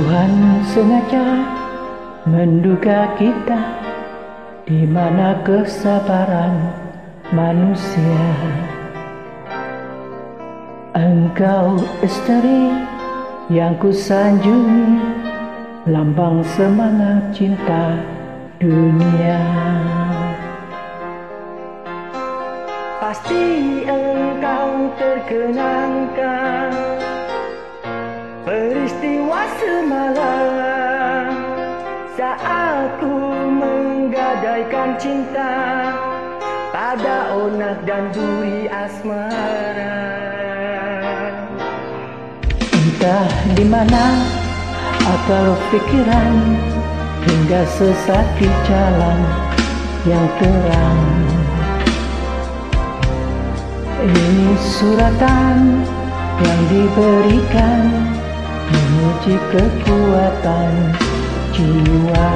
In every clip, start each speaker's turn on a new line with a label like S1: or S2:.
S1: Tuhan sengaja menduga kita di mana kesabaran manusia. Engkau istri yang kusanjungi, lambang semangat cinta dunia. Pasti engkau terkenangkan peristiwa semalam saat ku menggadaikan cinta pada onak dan duri asmara. Entah di mana akal pikiran hingga sesat di jalan yang terang. Ini suratan yang diberikan menguji kekuatan jiwa.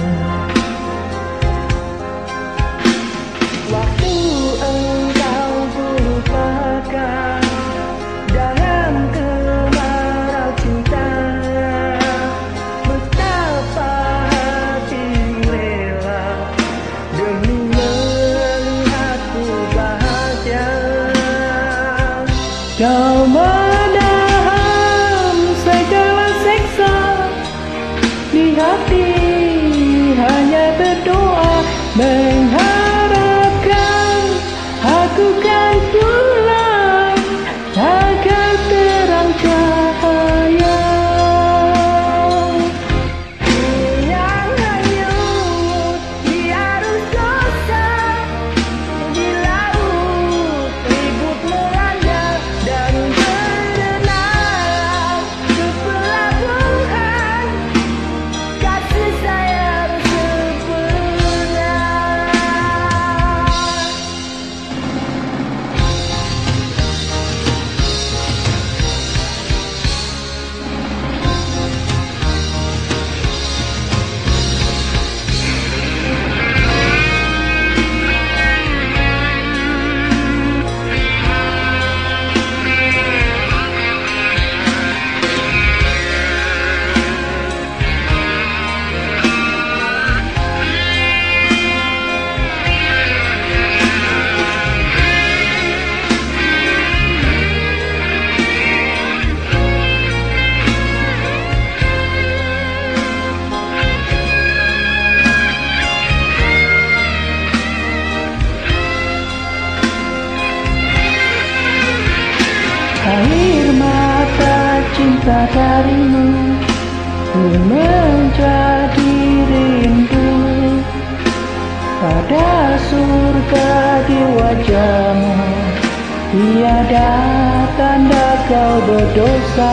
S1: Waktu engkau lupakan dalam kemarau cinta, betapa hati rela demi melihatku bahagia. Kau menahan segala seksa di hati, hanya berdoa mengharapkan aku kan pulang agar terang cahaya. Yang hanyut di arus dosa, di laut ribut melanda dan berenang ke pelabuhan kasih sayang sempurna. Air mata cinta darimu pun menjadi rindu, pada surga di wajahmu tiada tanda kau berdosa.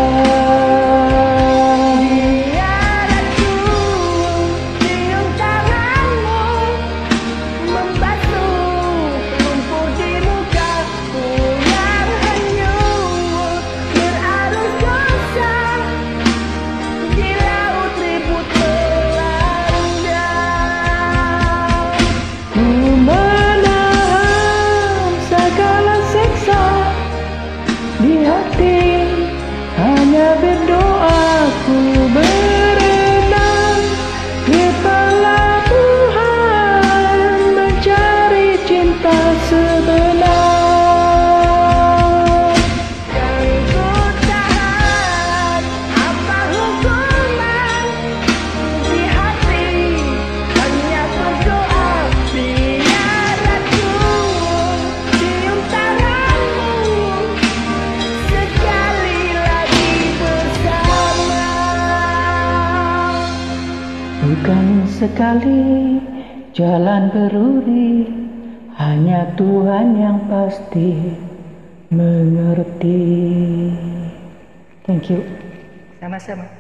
S1: Di hati hanya berdoa ku berenang di pelabuhan mencari cinta sebenar. Yang ku tahan apa hukuman di hati, hanya berdoa biar aku cium tanganmu sekali lagi bersama. Bukan sekali jalan beruri, hanya Tuhan yang pasti mengerti. Thank you. Sama-sama.